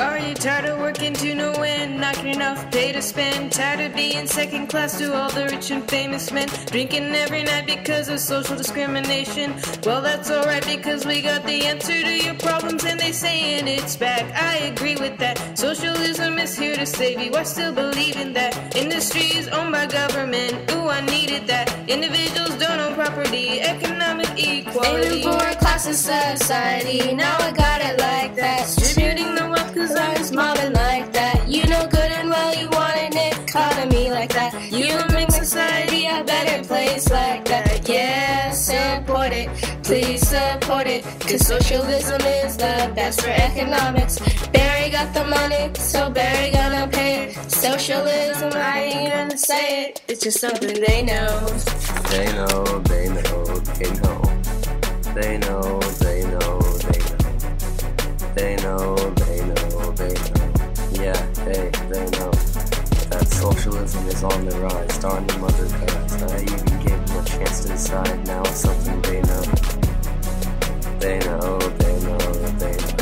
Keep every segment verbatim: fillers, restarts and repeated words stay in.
Are you tired of working to no end, not getting enough pay to spend? Tired of being second class to all the rich and famous men? Drinking every night because of social discrimination? Well, that's alright, because we got the answer to your problems and they saying it's back. I agree with that. Socialism is here to save you. I still believe in that. Industry is owned by government. Ooh, I needed that. Individuals don't own property. Economic equality. Aiming for a class in society. Now I got it like that. Distributing the wealth cause I'm It's mobbing like that. You know good and well you want an economy like that. You will make society a better place like that. Yeah, support it, please support it, cause socialism is the best for economics. Barry got the money, so Barry gonna pay it. Socialism, I ain't gonna say it, it's just something they know. They know, they know, they know. They know, they know, they know. They know, they know, they know. Yeah, they, they know that socialism is on the rise. Darn the mother guys. I even gave them a chance to decide. Now it's something they know. They know, they know, they know.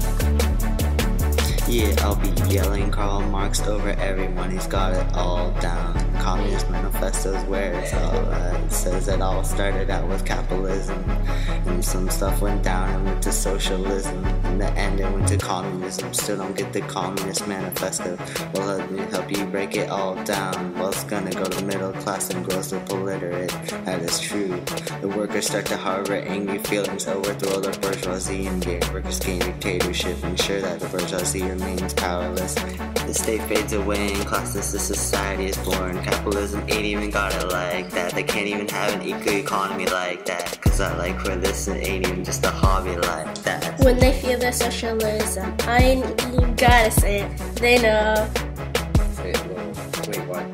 Yeah, I'll be yelling Karl Marx over everyone, he's got it all down. Communist Manifesto's where it's all at. It says it all started out with capitalism, and some stuff went down and went to socialism. In the end it went to communism. Still don't get the Communist Manifesto. Well, let me help you break it all down. Well, it's gonna go to middle class and gross up illiterate. That is true. The workers start to harbor angry feelings, overthrow the bourgeoisie and get workers gain dictatorship. Ensure that the bourgeoisie remains powerless. The state fades away and classless society is born. Capitalism ain't even got it like that. They can't even have an equal economy like that. Cause I like for this, it ain't even just a hobby like that. When they feel the socialism, I ain't even gotta say it, they know. Say it, well, wait, what?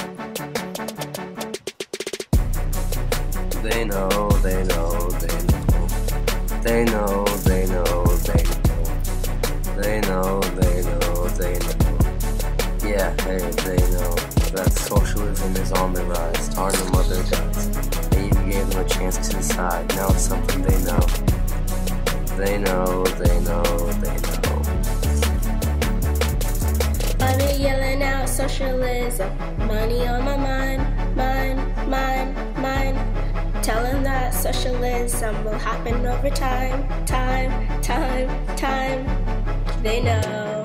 They know, they know, they know. They know, they know, they know. They know, they know, they know. Yeah, they, they know that socialism is on the rise. Darn the mother guys. They even gave them a chance to decide. Now it's something they know. They know, they know, they know. I be yelling out socialism, money on my mind, mind, mind, mind. Telling that socialism will happen over time, time, time, time. They know.